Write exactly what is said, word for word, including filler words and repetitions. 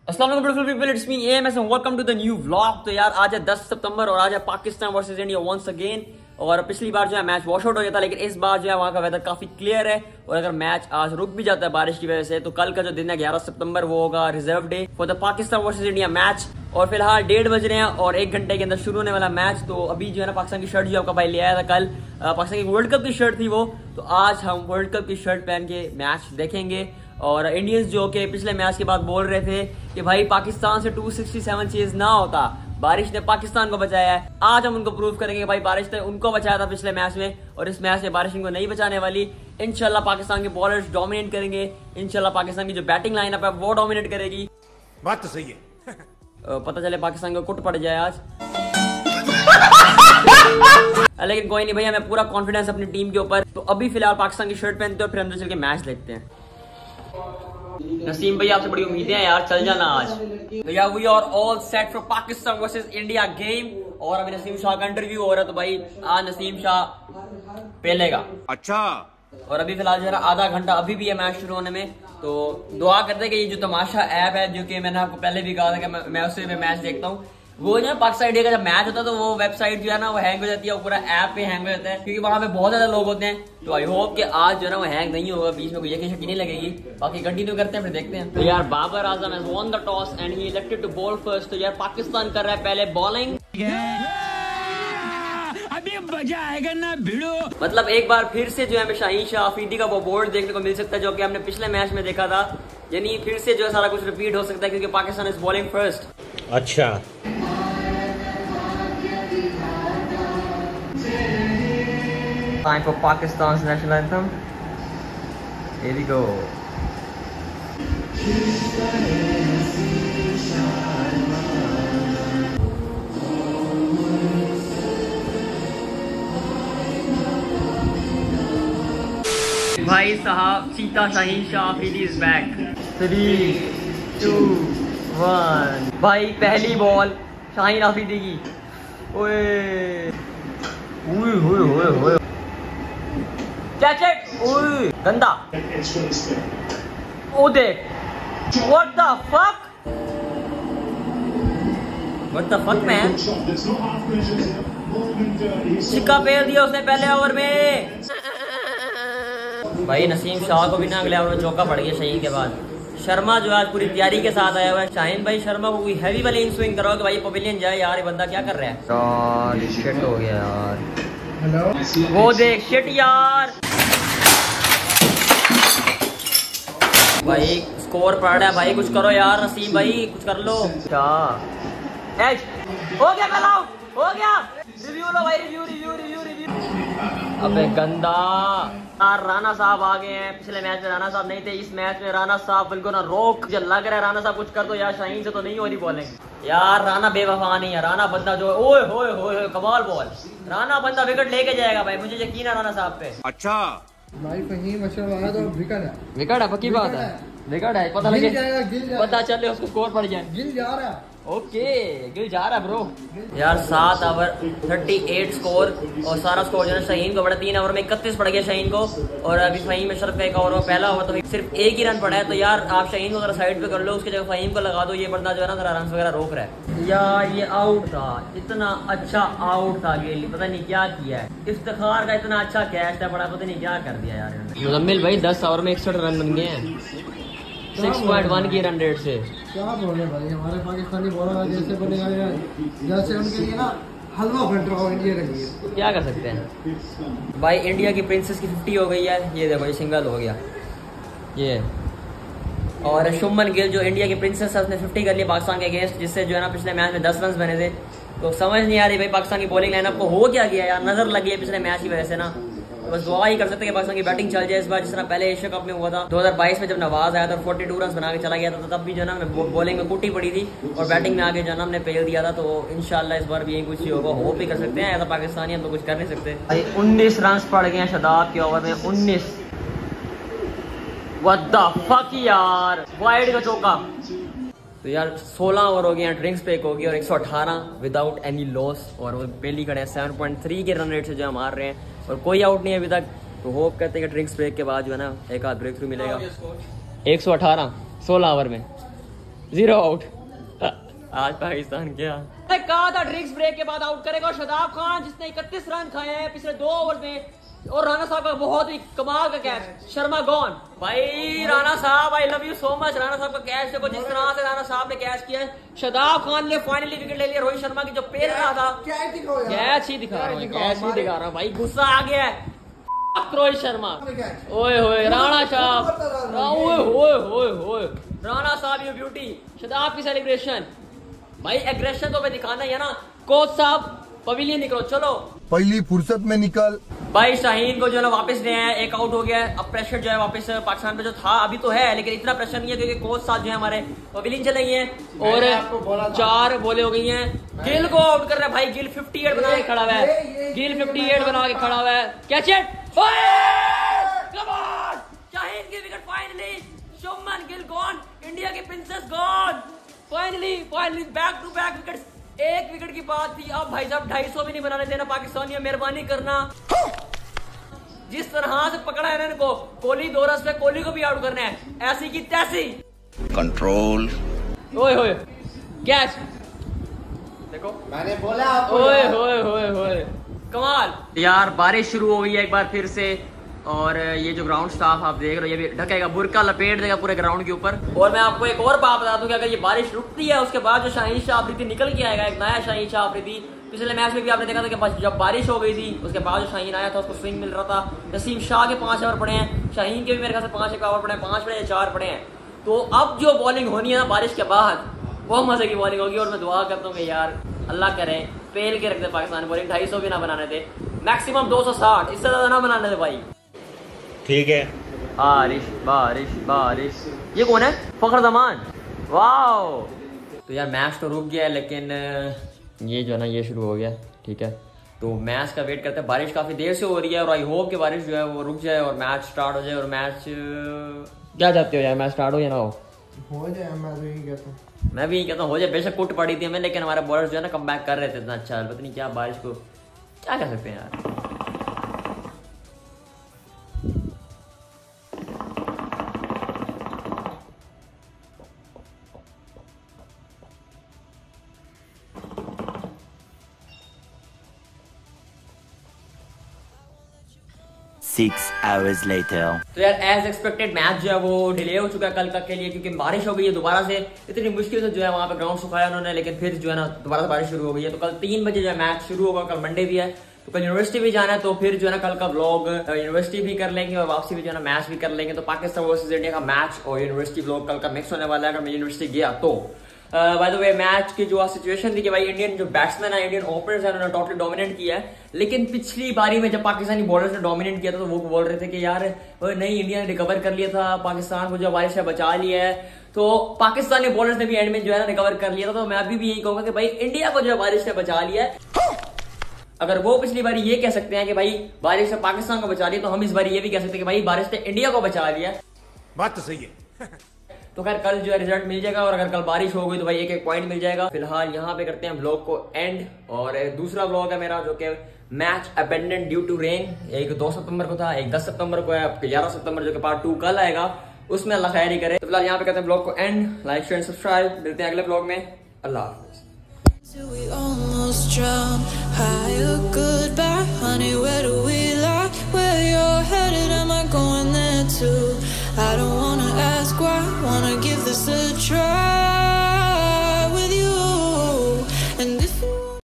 अस्सलाम वालेकुम beautiful people, it's me AMS and welcome to the new vlog. तो यार आज है दस सितंबर और आज है Pakistan versus India once again. और पिछली बार जो है मैच वॉश आउट हो गया था, लेकिन इस बार जो है वहाँ का वेदर काफी क्लियर है और अगर मैच आज रुक भी जाता है बारिश की वजह से तो कल का जो दिन है ग्यारह सितंबर वो होगा reserve day for the Pakistan versus India match. और फिलहाल डेढ़ बज रहे हैं और एक घंटे के अंदर शुरू होने वाला मैच। तो अभी जो है ना पाकिस्तान की शर्ट जो आपका भाई ले आया था कल, पाकिस्तान की वर्ल्ड कप की शर्ट थी वो, तो आज हम वर्ल्ड कप की शर्ट पहन के मैच देखेंगे। और इंडियंस जो कि पिछले मैच के बाद बोल रहे थे कि भाई पाकिस्तान से दो सौ सड़सठ चेज ना होता, बारिश ने पाकिस्तान को बचाया है। आज हम उनको प्रूव करेंगे कि भाई बारिश ने उनको बचाया था पिछले मैच में और इस मैच में बारिश इनको नहीं बचाने वाली। इंशाल्लाह पाकिस्तान के बॉलर्स डोमिनेट करेंगे, इंशाल्लाह पाकिस्तान की जो बैटिंग लाइनअप है वो डोमिनेट करेगी। बात तो सही है। पता चले पाकिस्तान को कुट पड़ जाए आज। लेकिन कोई नहीं भैया, मैं पूरा कॉन्फिडेंस अपनी टीम के ऊपर। तो अभी फिलहाल पाकिस्तान की शर्ट पहनते हैं और फिर अंदर चल के मैच देखते हैं। नसीम भैया आपसे बड़ी उम्मीदें हैं यार, चल जाना आज। भैया we are all set for Pakistan versus India game. और अभी नसीम शाह का इंटरव्यू हो रहा है तो भाई आज नसीम शाह पहलेगा। अच्छा। और अभी फिलहाल जो है ना आधा घंटा अभी भी है मैच शुरू होने में, तो दुआ करते हैं कि ये जो तमाशा ऐप है जो कि मैंने आपको पहले भी कहा था कि मैं, मैं उससे में मैच देखता हूँ, वो जो है पाकिस्तान इंडिया का जब मैच होता है तो वो वेबसाइट जो है ना वो हैंग हो जाती है, वो पूरा ऐप पे हैंग हो जाता है क्योंकि वहां पे बहुत ज्यादा लोग होते हैं। तो आई होप कि आज जो है ना वो हैंग नहीं होगा, बीच में कोई यकी शकी नहीं लगेगी। बाकी कंटिन्यू करते हैं फिर देखते हैं। तो यार Babar Azam has won the toss and he elected to bowl first. तो यार पाकिस्तान कर रहा है पहले बॉलिंग। अभी मजा आएगा ना भिड़ो। मतलब एक बार फिर से जो है हमें शाहीन शाह अफरीदी का वो बोर्ड देखने को मिल सकता है जो कि हमने पिछले मैच में देखा था। यानी फिर से जो है सारा कुछ रिपीट हो सकता है क्योंकि पाकिस्तान इज बॉलिंग फर्स्ट। अच्छा। Time for Pakistan's national anthem. Here we go. भाई साहब चीता Shaheen Shah Afridi is back. Three two one. भाई पहली बॉल शाहीन अफरीदी की। ओए ओए ओए ओए ओए कैच इट। ओए गंदा। ओ देख, what the fuck, what the fuck man. छिक्का फेल दिया उसने पहले ओवर में। भाई नसीम शाह को भी ना अगले ओवर में चौका पड़ गया शहीन के बाद। शर्मा जो आज पूरी तैयारी के साथ आया हुआ है। शाहीन भाई शर्मा को कोई हैवी वाली इन स्विंग करो कि भाई पवेलियन जाए। यार ये बंदा क्या कर रहा है यार, शिट हो गया यार। हेलो वो देख, शिट यार। भाई स्कोर पड़ रहा है भाई, कुछ करो यार नसीम भाई, कुछ कर लो। क्या एज हो गया, कल आउट हो गया। रिव्यू लो भाई, रिव्यू रिव्यू रिव्यू रिव्यू। अबे गंदा यार, राणा साहब आ गए हैं। पिछले मैच में राणा साहब नहीं थे, इस मैच में राणा साहब बिल्कुल ना रोक। मुझे लग रहा है राणा साहब कुछ कर दो यार, शाहीन से तो नहीं हो रही बॉलिंग यार। राणा बेवफा नहीं है, राणा बंदा जो ओए होए होए कमाल बॉल। राणा बंदा विकेट लेके जाएगा भाई, मुझे यकीन है राणा साहब पे। अच्छा भाई फहीम अशरफ आया तो विकेट है। विकेट है, पक्की बात है, विकेट है। पता लगे, पता चले उसको स्कोर पड़ जाए। गिल जा रहा है। ओके गिल जा रहा है ब्रो। यार सात ओवर अड़तीस स्कोर और सारा स्कोर जो है शाहीन को पड़ा। तीन ओवर में इकतीस पड़ गया शाहीन को और अभी फहीम अशरफ का एक ओवर पहला ओवर तो सिर्फ एक ही रन पड़ा है। तो यार आप शाहीन को अगर साइड पे कर लो, उसकी जगह फहीम को लगा दो। ये बंदा जो है ना जरा रन वगैरह रोक रहा है यार। ये आउट था, इतना अच्छा आउट था गिल, पता नहीं क्या किया है। इफ्तिखार का इतना अच्छा कैच था, बड़ा पता नहीं क्या कर दिया यार। मुजम्मिल भाई दस ओवर में इकसठ रन बन गए हैं छह पॉइंट एक की रन रेट से। क्या बोले भाई, हमारे पाकिस्तानी बॉलर जैसे बनेगा जैसे उनके लिए ना हलवा बन रहा हो इंडिया के लिए। क्या कर सकते हैं भाई। इंडिया की प्रिंसेस की फिफ्टी हो गई है, ये देखो ये सिंगल हो गया ये। और शुभमन गिल जो इंडिया की प्रिंसेस है उसने फिफ्टी कर लिया पाकिस्तान के अगेंस्ट, जिससे जो है ना पिछले मैच में दस रन बने थे। तो समझ नहीं आ रही भाई पाकिस्तान की बॉलिंग लाइनअप को हो क्या गया यार, नजर लगी है पिछले मैच की वजह से ना। तो बस दुआ ही कर सकते हैं कि पाकिस्तान की बैटिंग चल जाए इस बार, जिस तरह पहले एशिया कप में हुआ था दो हज़ार बाईस में जब नवाज आया था बयालीस रन बना के चला गया था। तो तब भी जो है ना बॉलिंग में कुटी पड़ी थी और बैटिंग में आगे जो है ना हमने फेल दिया था। तो इंशाल्लाह इस बार भी यही कुछ ही होगा, होप भी कर सकते हैं। ऐसा पाकिस्तानी हम तो कुछ कर नहीं सकते भाई। उन्नीस रन पड़ गए हैं शादाब के ओवर में, उन्नीस। व्हाट द फक यार, वाइड का चौका। तो यार सोलह ओवर हो गए हैं, ड्रिंक्स पे एक हो गया और एक सौ अठारह विदाउट एनी लॉस। और वो पहली खड़े हैं सेवन पॉइंट थ्री के रन रेट से जो हम हार रहे हैं और कोई आउट नहीं है अभी तक। तो होप करते हैं कि ड्रिंक्स ब्रेक के बाद जो है ना एक आध ब्रेक थ्रू मिलेगा। एक सौ अठारह सोलह ओवर में जीरो आउट। आज पाकिस्तान क्या कहा था ड्रिंक्स ब्रेक के बाद आउट करेगा। और शादाब खान जिसने इकतीस रन खाए हैं पिछले दो ओवर में, और राणा साहब का बहुत ही कमाल का कैच। शर्मा गॉन भाई, राणा साहब I love you so much. Rana साहब का कैच देखो, जिस तरह से राणा साहब ने कैच किया है। शादाब खान ने फाइनली विकेट ले लिया। रोहित शर्मा की जो पेल रहा था, कैच ही दिखा रहा हूँ, कैच ही दिखा रहा हूँ भाई, गुस्सा आ गया है रोहित शर्मा। ओए होए राणा साहब, ओए होए होए होए राणा साहब यू ब्यूटी। शादाब की सेलिब्रेशन भाई, एग्रेशन तो मैं दिखाना ही है ना। कोच साहब पवेलियन निकलो, चलो पहली फुर्सत में निकल। भाई शाहीन को जो है ना वापस ले आए, एक आउट हो गया है। अब प्रेशर जो है वापस पाकिस्तान पे जो था अभी तो है, लेकिन इतना प्रेशर नहीं है क्योंकि कोच साहब जो है हमारे पवेलियन चले गए हैं और चार बोले हो गई हैं। गिल को आउट कर रहा है भाई, गिल अट्ठावन बना के खड़ा हुआ है, गिल अट्ठावन बना के खड़ा हुआ है। कैच इट, शाहीन की wicket finally. Shubman Gill gone, India की princess gone. Finally finally back to back wickets. एक विकेट की बात थी, अब भाई साहब ढाई सौ भी नहीं बनाने देना पाकिस्तानियों, मेहरबानी करना। जिस तरह से पकड़ा है इनको, कोहली दो रन पे, कोहली को भी आउट करना है, ऐसी की तैसी। कंट्रोल। ओए होए कैच देखो, मैंने बोला आपको। ओए होए होए होए कमाल यार। बारिश शुरू हो गई है एक बार फिर से, और ये जो ग्राउंड स्टाफ आप देख रहे हो ये भी ढकेगा, बुरका लपेट देगा पूरे ग्राउंड के ऊपर। और मैं आपको एक और बात बता दूं कि अगर ये बारिश रुकती है उसके बाद जो शाहीन शाह अफरीदी निकल के आएगा, एक नया शाहीन शाह अफरीदी। पिछले मैच में भी आपने देखा था कि जब बारिश हो गई थी उसके बाद जो शाहीन आया था उसको स्विंग मिल रहा था। नसीम शाह के पांच ओवर पड़े हैं, शाहीन के भी मेरे ख्याल से पांच ओवर पड़े हैं, पांच पड़े हैं, चार पड़े हैं। तो अब जो बॉलिंग होनी है ना बारिश के बाद, बहुत मजे की बॉलिंग होगी। और मैं दुआ करता हूँ कि यार अल्लाह करे पेल के रखते पाकिस्तान बॉलिंग, ढाई सौ भी ना बनाने थे, मैक्सिमम दो सौ साठ, इससे ज्यादा ना बनाने थे भाई। ठीक है। बारिश बारिश बारिश। ये कौन है? फखर जमान। वाओ। तो यार मैच तो रुक गया है, लेकिन ये जो है ना ये शुरू हो गया, ठीक है। तो मैच का वेट करते हैं। बारिश काफी देर से हो रही है और आई होप कि बारिश जो है वो रुक जाए और मैच स्टार्ट हो जाए। और मैच क्या चाहते हो यार, मैच स्टार्ट हो या ना हो? हो जाए, मैं भी यही कहता हूँ। मैं भी यही कहता हूँ हो जाए। बेशक कुट पड़ी थी हमें, लेकिन हमारे बॉलर्स जो है ना कम बैक कर रहे थे इतना अच्छा। पता नहीं क्या बारिश को क्या कह सकते हैं यार। Six hours later. तो यार एज एक्सपेक्टेड मैच जो है वो डिले हो चुका है कल तक के लिए, क्योंकि बारिश हो गई है दोबारा से। इतनी मुश्किल से जो है वहां पे ग्राउंड सुखाया उन्होंने, लेकिन फिर जो है ना दोबारा से बारिश शुरू हो गई है। तो कल तीन बजे जो है मैच शुरू होगा। कल मंडे भी है तो कल यूनिवर्सिटी भी जाना है, तो फिर जो है ना कल का व्लॉग यूनिवर्सिटी भी कर लेंगे और वापसी भी जो है ना मैच भी कर लेंगे। तो पाकिस्तान वर्सेस इंडिया का मैच और यूनिवर्सिटी व्लॉग कल का मिक्स होने वाला है अगर मैं यूनिवर्सिटी गया तो। बाय द वे मैच की जो सिचुएशन थी कि भाई इंडियन जो बैट्समैन है, इंडियन ओपनर्स है, उन्होंने टोटली डोमिनेट किया है। लेकिन पिछली बारी में जब पाकिस्तानी बॉलर्स ने डोमिनेट किया था तो वो बोल रहे थे कि यार नहीं इंडिया ने रिकवर कर लिया था, पाकिस्तान को जो बारिश से बचा लिया है। तो पाकिस्तानी बॉलर्स ने भी एंड में जो है ना रिकवर कर लिया था। तो मैं अभी भी यही कहूंगा कि भाई इंडिया को जो बारिश से बचा लिया है। अगर वो पिछली बारी ये कह सकते हैं कि भाई बारिश से पाकिस्तान को बचा लिया, तो हम इस बारी ये भी कह सकते हैं कि भाई बारिश से इंडिया को बचा लिया। बात तो सही है। तो खैर कल जो है रिजल्ट मिल जाएगा, और अगर कल बारिश हो गई तो भाई एक एक पॉइंट मिल जाएगा। फिलहाल यहाँ पे करते हैं व्लॉग को एंड। और दूसरा व्लॉग है मेरा जो कि match abandoned due to rain. एक दो सितंबर को था, एक दस सितंबर को है, ग्यारह सितंबर जो कि पार्ट टू कल आएगा, उसमें अल्लाह खैर ही करे। तो फिलहाल यहाँ पे करते हैं व्लॉग को एंड। लाइक शेयर सब्सक्राइब, मिलते हैं अगले व्लॉग में। अल्लाह हाफिज़। Till we almost drown. Higher, goodbye, honey. Where do we lie? Where you're headed, am I going there too? I don't wanna ask why. Wanna give this a try.